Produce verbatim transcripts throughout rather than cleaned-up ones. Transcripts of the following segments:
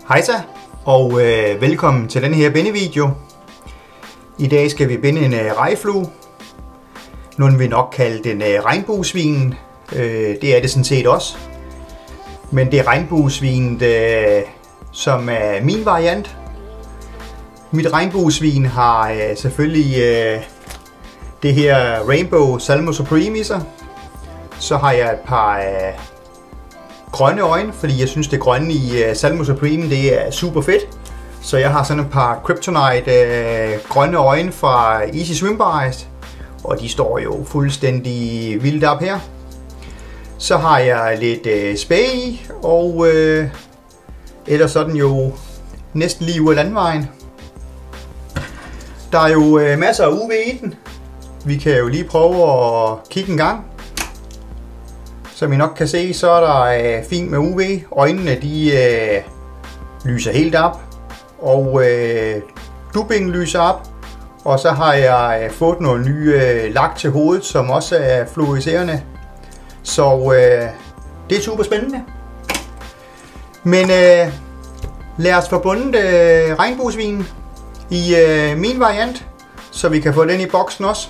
Hejsa, og øh, velkommen til denne her bindevideo. I dag skal vi binde en øh, rejeflue. Nogle vil nok kalde den øh, regnbuesvinen. Øh, det er det sådan set også. Men det er regnbuesvinet, øh, som er min variant. Mit regnbuesvin har øh, selvfølgelig øh, det her Rainbow Salmo Supreme i sig. Så har jeg et par øh, grønne øjne, fordi jeg synes det grønne i uh, Salmo Supreme det er super fedt. Så jeg har sådan et par Kryptonite uh, grønne øjne fra Easy Swimbaits, og de står jo fuldstændig vildt op her. Så har jeg lidt uh, spæ i, og uh, ellers så er den jo næsten lige ude af landvejen. Der er jo uh, masser af U V i den. Vi kan jo lige prøve at kigge en gang. Som I nok kan se, så er der øh, fint med U V. Øjnene de øh, lyser helt op, og øh, dubbingen lyser op. Og så har jeg øh, fået noget ny øh, lak til hovedet, som også er fluorescerende. Så øh, det er super spændende. Men øh, lad os få bundet øh, regnbuesvinen i øh, min variant, så vi kan få den i boksen også.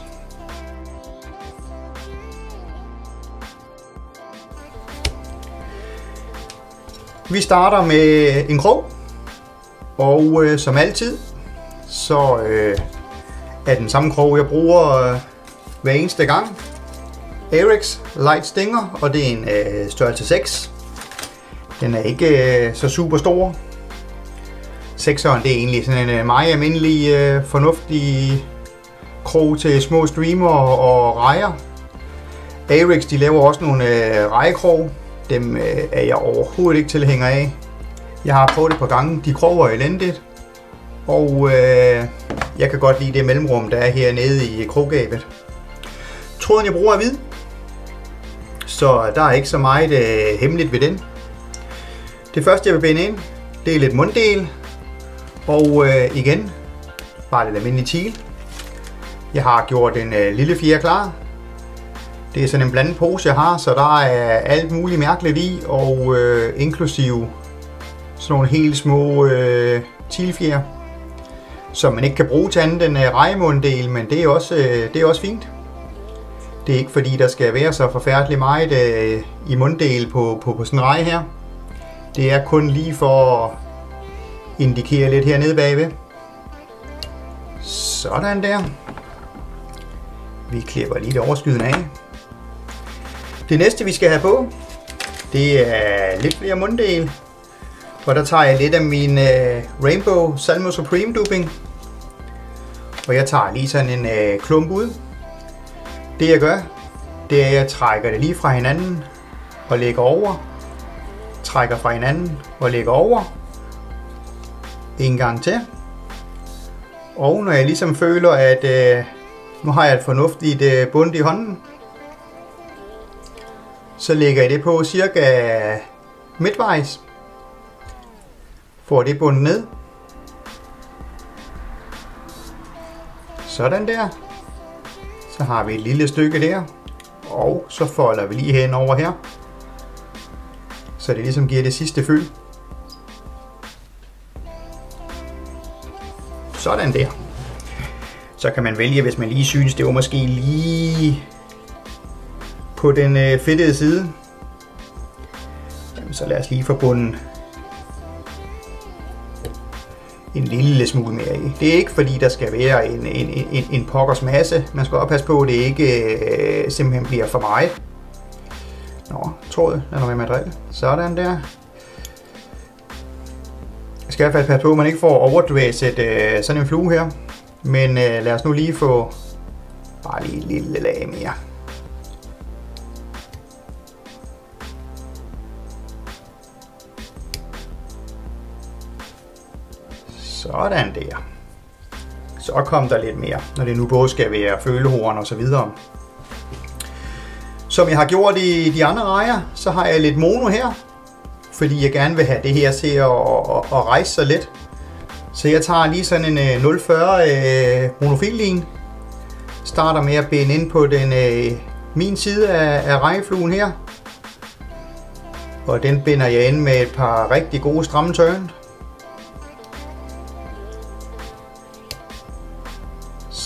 Vi starter med en krog, og øh, som altid, så øh, er den samme krog, jeg bruger øh, hver eneste gang. Ahrex Light Stinger, og det er en øh, størrelse seks. Den er ikke øh, så super stor. sekseren det er egentlig sådan en øh, meget almindelig, øh, fornuftig krog til små streamer og rejer. Ahrex de laver også nogle øh, rejekrog. Dem øh, er jeg overhovedet ikke tilhænger af. Jeg har prøvet det på gange. De kroger elendigt. Og øh, jeg kan godt lide det mellemrum, der er hernede i kroggabet. Tråden jeg bruger er hvid. Så der er ikke så meget øh, hemmeligt ved den. Det første jeg vil binde ind, det er lidt munddel. Og øh, igen, bare lidt almindelig til. Jeg har gjort en øh, lille fjer klar. Det er sådan en blandet pose, jeg har, så der er alt muligt mærkeligt i, og øh, inklusive sådan nogle helt små øh, tilfjer, som man ikke kan bruge til andet end øh, rejemunddel, men det er, også, øh, det er også fint. Det er ikke fordi, der skal være så forfærdeligt meget øh, i munddel på, på, på sådan en reje her. Det er kun lige for at indikere lidt hernede bagved. Sådan der. Vi klipper lige det overskyden af. Det næste vi skal have på, det er lidt flere munddel. Og der tager jeg lidt af min uh, Rainbow Salmo Supreme dubbing. Og jeg tager lige sådan en uh, klump ud. Det jeg gør, det er at jeg trækker det lige fra hinanden og lægger over. Trækker fra hinanden og lægger over. En gang til. Og når jeg ligesom føler, at uh, nu har jeg et fornuftigt uh, bund i hånden, så lægger jeg det på cirka midtvejs. Får det bundet ned. Sådan der. Så har vi et lille stykke der. Og så folder vi lige hen over her. Så det ligesom giver det sidste fyld. Sådan der. Så kan man vælge, hvis man lige synes, det var måske lige på den øh, fedtede side. Jamen, så lad os lige få bundet en lille smule mere i. Det er ikke fordi der skal være en, en, en, en pokkers masse. Man skal oppasse på, at det ikke øh, simpelthen bliver for meget. Nå, tråd, lad nu være med at drille. Sådan der. Jeg skal i hvert fald passe på, at man ikke får overdræset øh, sådan en flue her. Men øh, lad os nu lige få bare lige et lille lag mere. Sådan der. Så kom der lidt mere, når det nu både skal være følehorn og så videre. Som jeg har gjort i de andre rejer, så har jeg lidt mono her, fordi jeg gerne vil have det her til at, at, at rejse sig lidt. Så jeg tager lige sådan en nul fyrre øh, monofillin. Starter med at binde ind på den øh, min side af, af rejefluen her. Og den binder jeg ind med et par rigtig gode stramme tørn.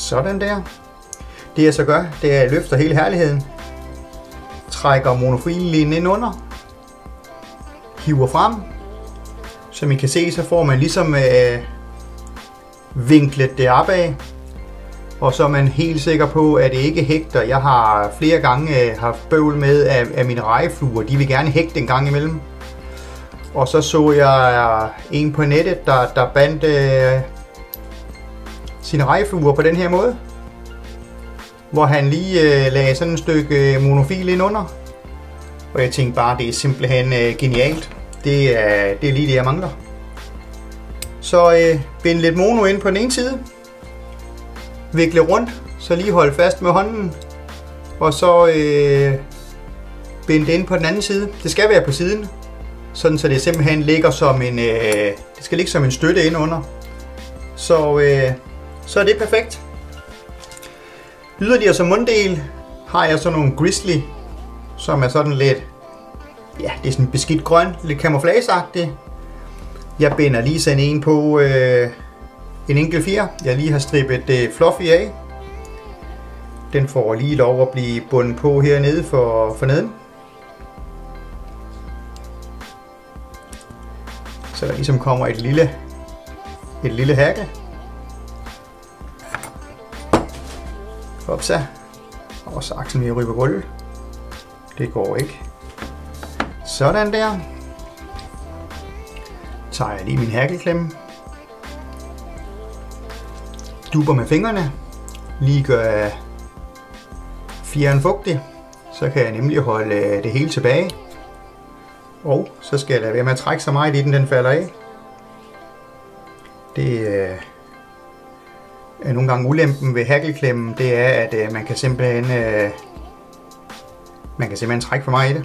Sådan der. Det jeg så gør, det er, at jeg løfter hele herligheden. Trækker monofillinjen ind under. Hiver frem. Som I kan se, så får man ligesom øh, vinklet det opad. Og så er man helt sikker på, at det ikke hægter. Jeg har flere gange haft bøvl med, at, at mine rejefluer, de vil gerne hægte en gang imellem. Og så så jeg en på nettet, der, der bandt øh, sine rejefluer på den her måde. Hvor han lige øh, lagde sådan et stykke monofil ind under. Og jeg tænkte bare, det er simpelthen øh, genialt. Det er, det er lige det, jeg mangler. Så øh, bind lidt mono ind på den ene side. Vikle rundt, så lige hold fast med hånden. Og så øh, bind det ind på den anden side. Det skal være på siden. Sådan så det simpelthen ligger som en, øh, det skal ligge som en støtte ind under. Så, øh, så er det perfekt. Yderligere som munddel har jeg sådan nogle Grizzly, som er sådan lidt, ja, det er sådan beskidt grøn, lidt camouflageagtigt. Jeg binder lige sådan en på øh, en enkelt fjer, jeg lige har strippet øh, fluffy af. Den får lige lov at blive bundet på hernede for, for neden. Så der ligesom kommer et lille, et lille hakke. Hopsa. Og saksen vil ryge på gulvet. Det går ikke. Sådan der. Tager jeg lige min hakkelklemme. Duber med fingrene. Lige gør fjeren fugtig. Så kan jeg nemlig holde det hele tilbage. Og så skal jeg lade være med at trække så meget i den, den falder af. Det er nogle gange ulempen ved hakkelklemmen, det er, at man kan simpelthen man kan simpelthen trække for meget i det.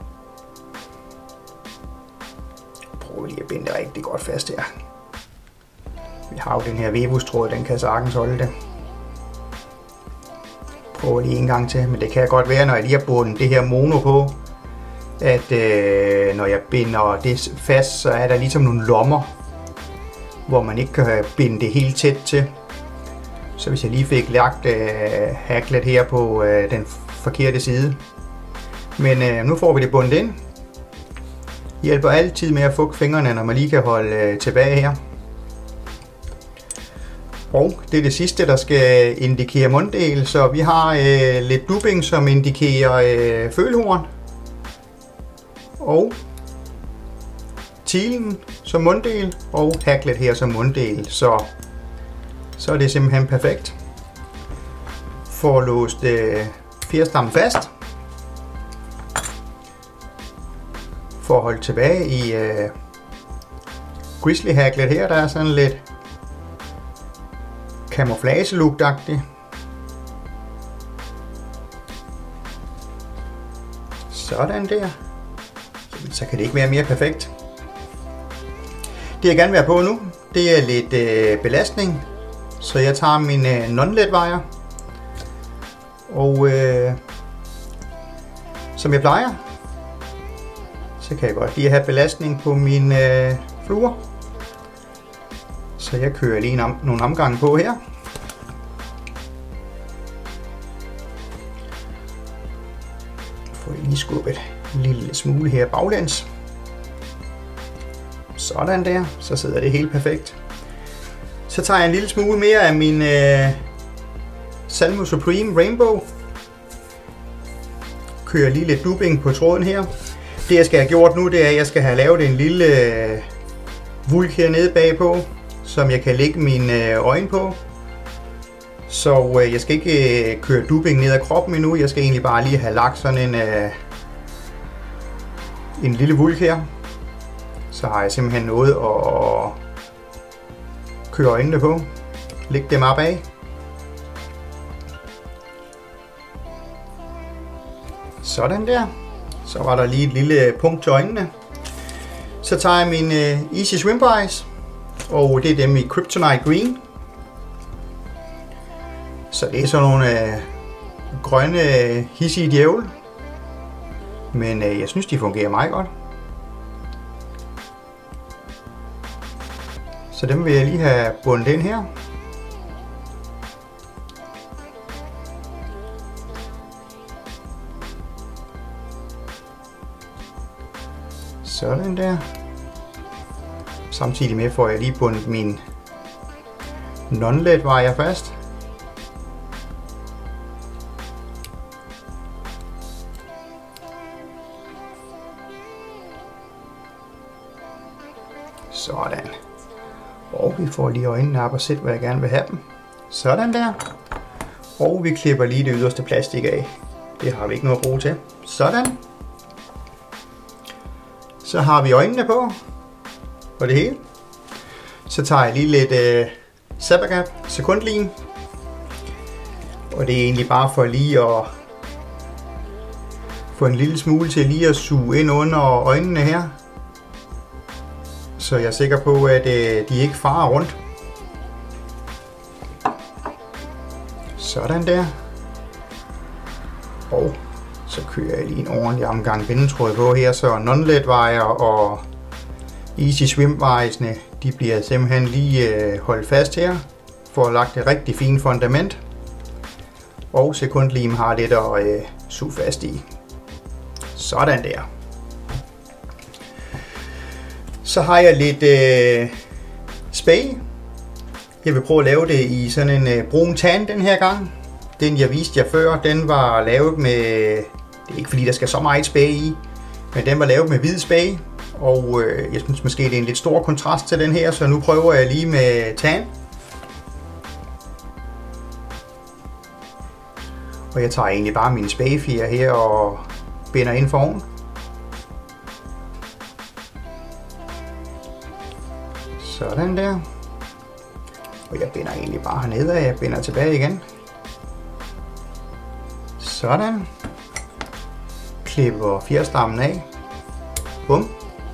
Prøv lige at binde det rigtig godt fast her. Vi har jo den her vevustråd, den kan sagtens holde det. Prøv lige en gang til, men det kan godt være, når jeg lige har bundet det her mono på, at øh, når jeg binder det fast, så er der ligesom nogle lommer, hvor man ikke kan binde det helt tæt til. Så hvis jeg lige fik lagt øh, haklet her på øh, den forkerte side. Men øh, nu får vi det bundet ind. Hjælper altid med at fukke fingrene, når man lige kan holde øh, tilbage her. Og det er det sidste, der skal indikere munddel. Så vi har øh, lidt dubbing, som indikerer øh, følehorn. Og tilen som munddel, og haklet her som munddel. Så, så er det simpelthen perfekt. For at låse øh, fjerstammen fast. For at holde tilbage i øh, Grizzly haklet her, der er sådan lidt camouflage look-agtigt. Sådan der. Så kan det ikke være mere perfekt. Det jeg gerne vil have på nu, det er lidt øh, belastning. Så jeg tager min øh, non-led wire. Og øh, som jeg plejer, så kan jeg godt lige have belastning på mine øh, fluer. Så jeg kører lige om, nogle omgange på her. Får jeg lige skubbet en lille smule her baglæns. Sådan der, så sidder det helt perfekt. Så tager jeg en lille smule mere af min øh, Salmo Supreme Rainbow. Kører lige lidt dubbing på tråden her. Det jeg skal have gjort nu, det er, at jeg skal have lavet en lille øh, vulk hernede bagpå, som jeg kan lægge mine øh, øjne på. Så øh, jeg skal ikke øh, køre dubbing ned ad kroppen endnu. Jeg skal egentlig bare lige have lagt sådan en, øh, en lille vulk her. Så har jeg simpelthen noget at køre øjnene på. Læg dem op af. Sådan der. Så var der lige et lille punkt til øjnene. Så tager jeg min uh, Easy Swim Pies, og det er dem i Kryptonite Green. Så det er sådan nogle uh, grønne, uh, hissige djævel. Men uh, jeg synes, de fungerer meget godt. Så dem vil jeg lige have bundet ind her. Sådan der. Samtidig med får jeg lige bundet min non-led wire fast. Sådan. Og vi får lige øjnene op og sætte, hvor jeg gerne vil have dem. Sådan der. Og vi klipper lige det yderste plastik af. Det har vi ikke noget at bruge til. Sådan. Så har vi øjnene på. Og det hele. Så tager jeg lige lidt øh, Sabagap sekundlim. Og det er egentlig bare for lige at få en lille smule til lige at suge ind under øjnene her. Så jeg er sikker på, at øh, de ikke farer rundt. Sådan der. Og så kører jeg lige en ordentlig omgang bindetråd på her, så non-led wire og Easy Swim wiresne, de bliver simpelthen lige øh, holdt fast her, for at lagt et rigtig fint fundament. Og sekundlim har lidt at øh, suge fast i. Sådan der. Så har jeg lidt øh, spay. Jeg vil prøve at lave det i sådan en øh, brun tan den her gang. Den jeg viste jer før, den var lavet med, det er ikke fordi der skal så meget spay i, men den var lavet med hvid spay. Og øh, jeg synes måske det er en lidt stor kontrast til den her, så nu prøver jeg lige med tan. Og jeg tager egentlig bare min spayfjer her og binder ind foroven. Sådan der. Og jeg binder egentlig bare hernede, og jeg binder tilbage igen. Sådan. Klipper fjerstammen af. Bum.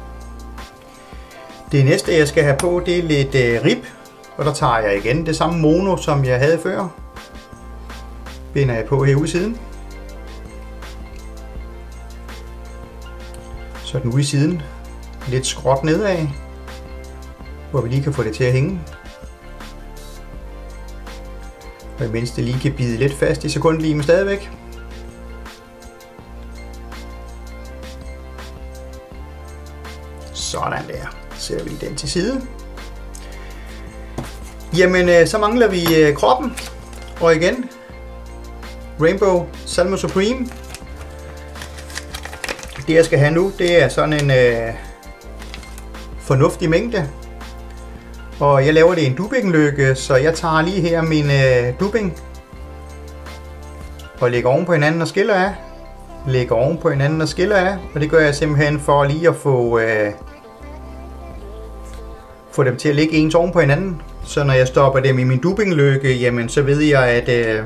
Det næste jeg skal have på, det er lidt øh, rib. Og der tager jeg igen det samme mono, som jeg havde før. Binder jeg på herude i siden. Så den ude i siden. Lidt skråt nedad, hvor vi lige kan få det til at hænge. Og imens det lige kan bide lidt fast i sekundlimen stadigvæk. Sådan der. Sætter vi den til side. Jamen, så mangler vi kroppen. Og igen, Rainbow Salmon Supreme. Det jeg skal have nu, det er sådan en øh, fornuftig mængde. Og jeg laver det i en dubbinglykke, så jeg tager lige her min øh, dubbing og lægger oven på hinanden og skiller af. Lægger oven på hinanden og skiller af. Og det gør jeg simpelthen for lige at få, øh, få dem til at ligge ens oven på hinanden. Så når jeg stopper dem i min dubbinglykke, jamen så ved jeg, at øh,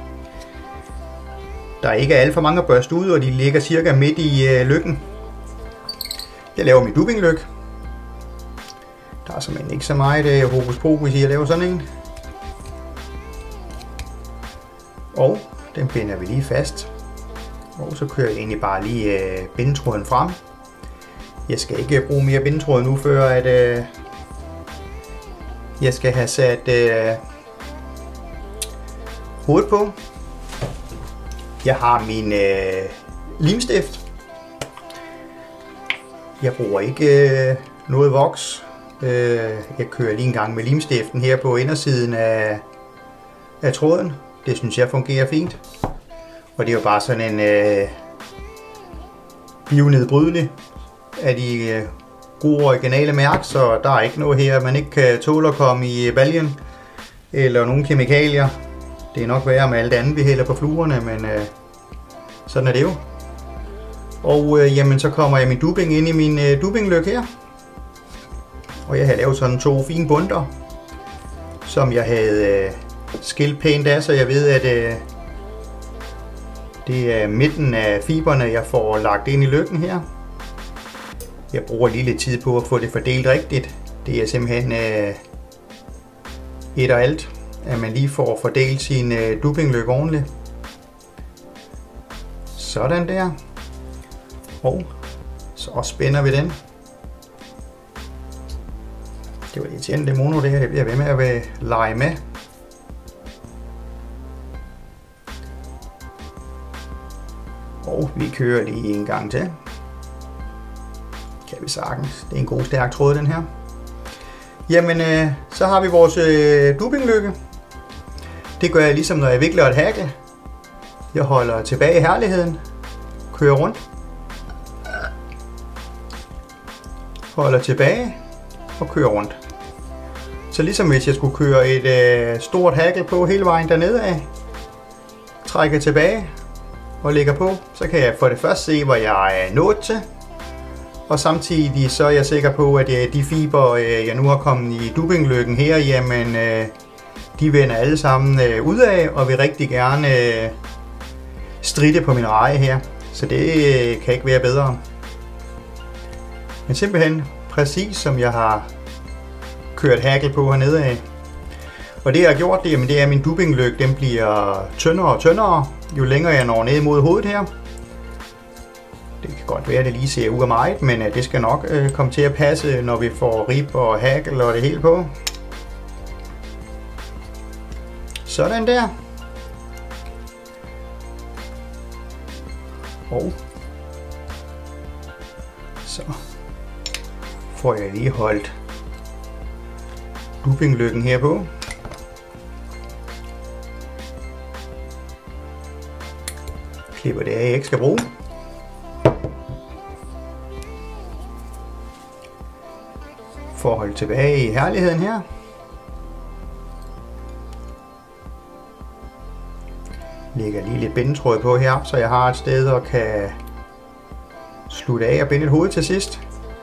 der ikke er alt for mange at børste ud, og de ligger cirka midt i øh, lykken. Jeg laver min dubbinglykke. Der er simpelthen ikke så meget øh, hokus pokus i at lave sådan en. Og den binder vi lige fast. Og så kører jeg egentlig bare lige øh, bindetråden frem. Jeg skal ikke bruge mere bindetråd nu, før at øh, jeg skal have sat øh, hovedet på. Jeg har min øh, limstift. Jeg bruger ikke øh, noget voks. Øh, jeg kører lige en gang med limstiften her på indersiden af, af tråden. Det synes jeg fungerer fint. Og det er jo bare sådan en øh, bionedbrydelig af de øh, gode originale mærker, så der er ikke noget her, man ikke kan tåle at komme i baljen eller nogle kemikalier. Det er nok værre med alt andet, vi hælder på fluerne, men øh, sådan er det jo. Og øh, jamen, så kommer jeg min dubbing ind i min øh, dubbinglykke her. Og jeg har lavet sådan to fine bundter, som jeg havde øh, skilt pænt af, så jeg ved, at øh, det er midten af fiberne, jeg får lagt ind i lykken her. Jeg bruger lige lidt tid på at få det fordelt rigtigt. Det er simpelthen øh, et og alt, at man lige får fordelt sin øh, dubbinglykke ordentligt. Sådan der. Og så spænder vi den. Det var irriterende, det mono det her, det bliver ved med at være lege med. Og vi kører lige en gang til. Kan vi det sagtens. Det er en god stærk tråd, den her. Jamen, øh, så har vi vores øh, dupinglykke. Det gør jeg ligesom, når jeg vikler et hagel. Jeg holder tilbage i herligheden. Kører rundt. Holder tilbage og kører rundt. Så ligesom hvis jeg skulle køre et øh, stort hagel på hele vejen dernede af. Trækker tilbage og lægger på. Så kan jeg for det første se, hvor jeg er nået til. Og samtidig så er jeg sikker på, at de fiber, jeg nu har kommet i dupinglykken her, jamen de vender alle sammen ud af og vil rigtig gerne stritte på min reje her. Så det kan ikke være bedre. Men simpelthen præcis som jeg har kørt hagel på hernede af. Og det jeg har gjort, det, jamen, det er at min dupinglykke, den bliver tyndere og tyndere, jo længere jeg når ned mod hovedet her. Det kan godt være, at det lige ser ud af meget, men det skal nok øh, komme til at passe, når vi får rib og hagel og det hele på. Sådan der. Og så får jeg lige holdt dupinglykken her på. Klipper det af, jeg ikke skal bruge. Forhold tilbage i herligheden her. Lægger lige lidt bindetråd på her, så jeg har et sted og kan slutte af og binde et hoved til sidst.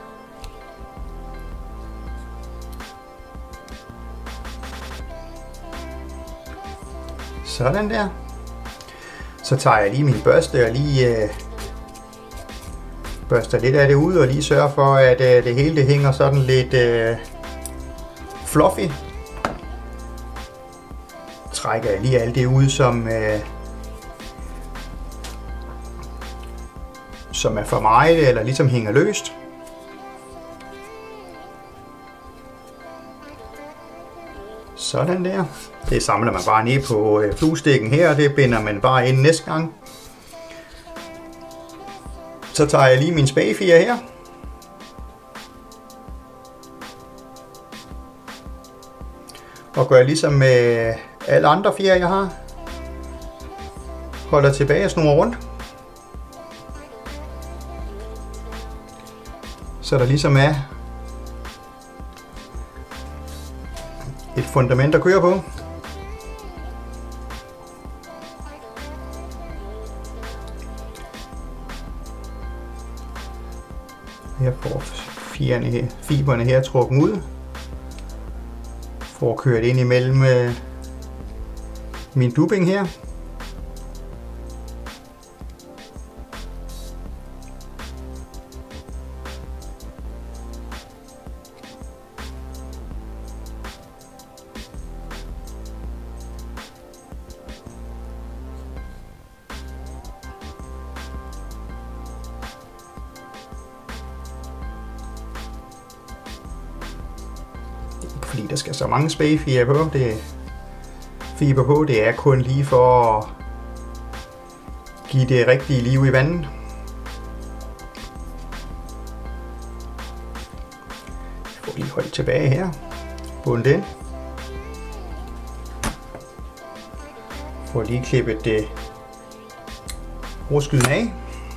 Sådan der. Så tager jeg lige min børste og lige øh, børster lidt af det ud og lige sørger for, at øh, det hele det hænger sådan lidt øh, fluffy. Trækker jeg lige alt det ud, som, øh, som er for meget eller ligesom hænger løst. Sådan der. Det samler man bare ned på øh, fluestikken her, og det binder man bare ind næste gang. Så tager jeg lige min spagefjer her. Og gør ligesom med alle andre fjer jeg har. Holder tilbage og snurrer rundt. Så der ligesom er et fundament at køre på. Jeg får fiberne her, fiberne her trukket ud. Får kørt ind imellem øh, min duping her. Fordi der skal så mange spagefjer på, det fiber på, det er kun lige for at give det rigtige liv i vandet. Jeg får lige holdt tilbage her, bundet den. Får lige klippet det overskydende af.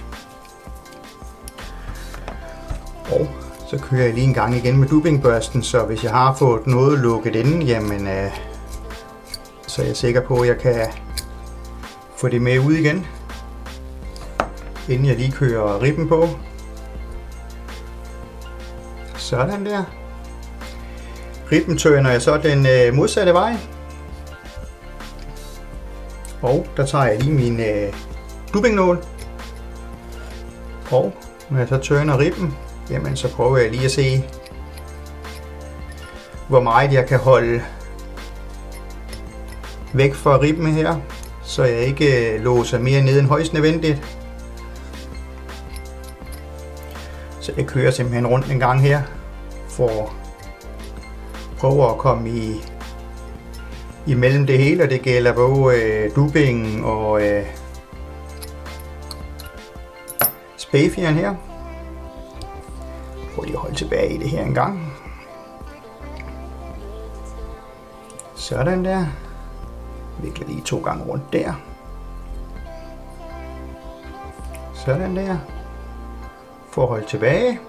Og så kører jeg lige en gang igen med dupingbørsten, så hvis jeg har fået noget lukket inden, jamen øh, så er jeg sikker på, at jeg kan få det med ud igen, inden jeg lige kører ribben på. Sådan der. Ribben tørner jeg så den øh, modsatte vej. Og der tager jeg lige min øh, dupingnål. Og når jeg så tørner ribben, jamen så prøver jeg lige at se, hvor meget jeg kan holde væk fra ribben her, så jeg ikke låser mere ned end højst nødvendigt. Så jeg kører simpelthen rundt en gang her, for at prøve at komme i imellem det hele, og det gælder både øh, dupingen og øh, spagefjeren her. Prøv lige at holde tilbage i det her en gang. Sådan der. Vikler lige to gange rundt der. Sådan der. Forhold tilbage.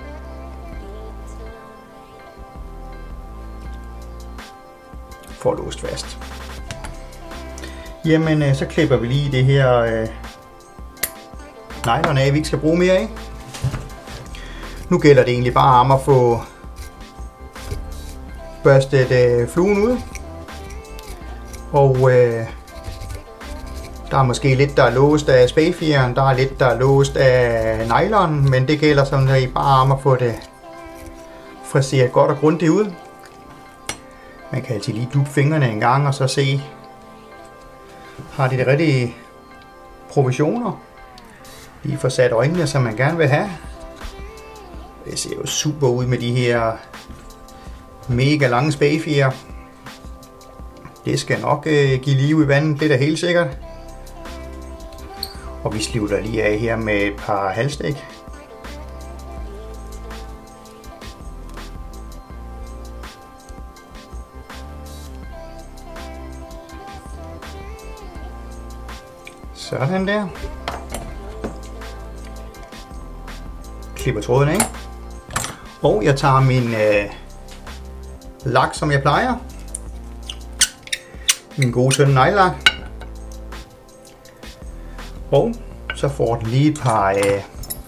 Får låst fast. Jamen, så klipper vi lige det her øh, nylon af, vi ikke skal bruge mere af. Nu gælder det egentlig bare om at få børstet øh, fluen ud. Og øh, der er måske lidt, der er låst af spayfieren, der er lidt, der er låst af nylon, men det gælder sådan bare om at få det friseret godt og grundigt ud. Man kan altid lige duppe fingrene en gang og så se, har de de rigtige proportioner. Lige få sat øjnene, som man gerne vil have. Det ser jo super ud med de her mega lange spayfjer. Det skal nok øh, give liv i vandet, det er da helt sikkert. Og vi slutter lige af her med et par halvstik. Sådan der. Klipper tråden af. Og jeg tager min øh, lak, som jeg plejer. Min gode søn nejlak. Og så får den lige et par øh,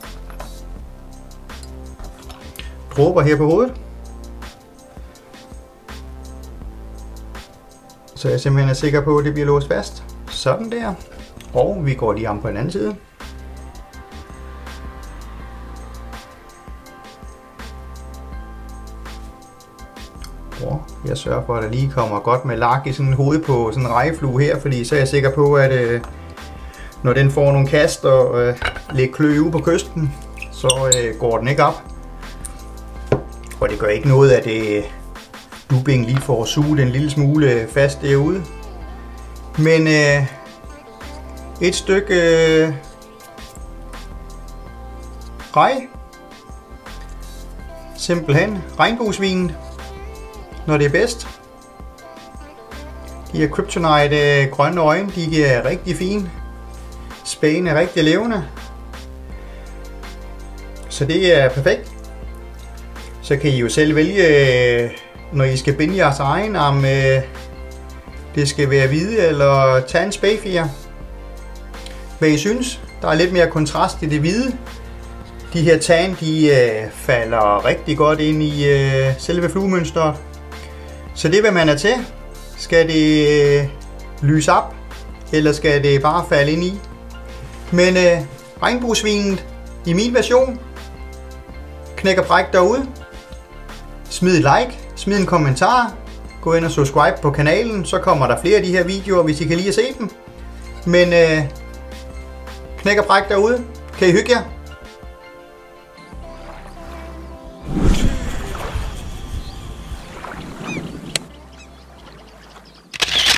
dråber her på hovedet. Så jeg simpelthen er sikker på, at det bliver låst fast. Sådan der. Og vi går lige om på den anden side. Og jeg sørger for, at der lige kommer godt med lak i sådan en hoved på sådan en rejeflue her, fordi så er jeg sikker på, at øh, når den får nogle kast og øh, lidt klø ude på kysten, så øh, går den ikke op. Og det gør ikke noget, at øh, dubbing lige får suget en lille smule fast derude. Men øh, et stykke øh, rej, simpelthen regnbuesvinet, når det er bedst. De her kryptonite øh, grønne øjne, de er rigtig fine. Spagen er rigtig levende. Så det er perfekt. Så kan I jo selv vælge, når I skal binde jeres egen, om øh, det skal være hvide eller tage en spayfjer. Hvad I synes? Der er lidt mere kontrast i det hvide. De her tan, de øh, falder rigtig godt ind i øh, selve fluemønstret. Så det hvad man er til. Skal det øh, lyse op, eller skal det bare falde ind i? Men øh, regnbuesvinet i min version. Knæk og bræk derude. Smid et like, smid en kommentar. Gå ind og subscribe på kanalen, så kommer der flere af de her videoer, hvis I kan lide at se dem. Men øh, knæk og bræk derude. Kan I hygge jer?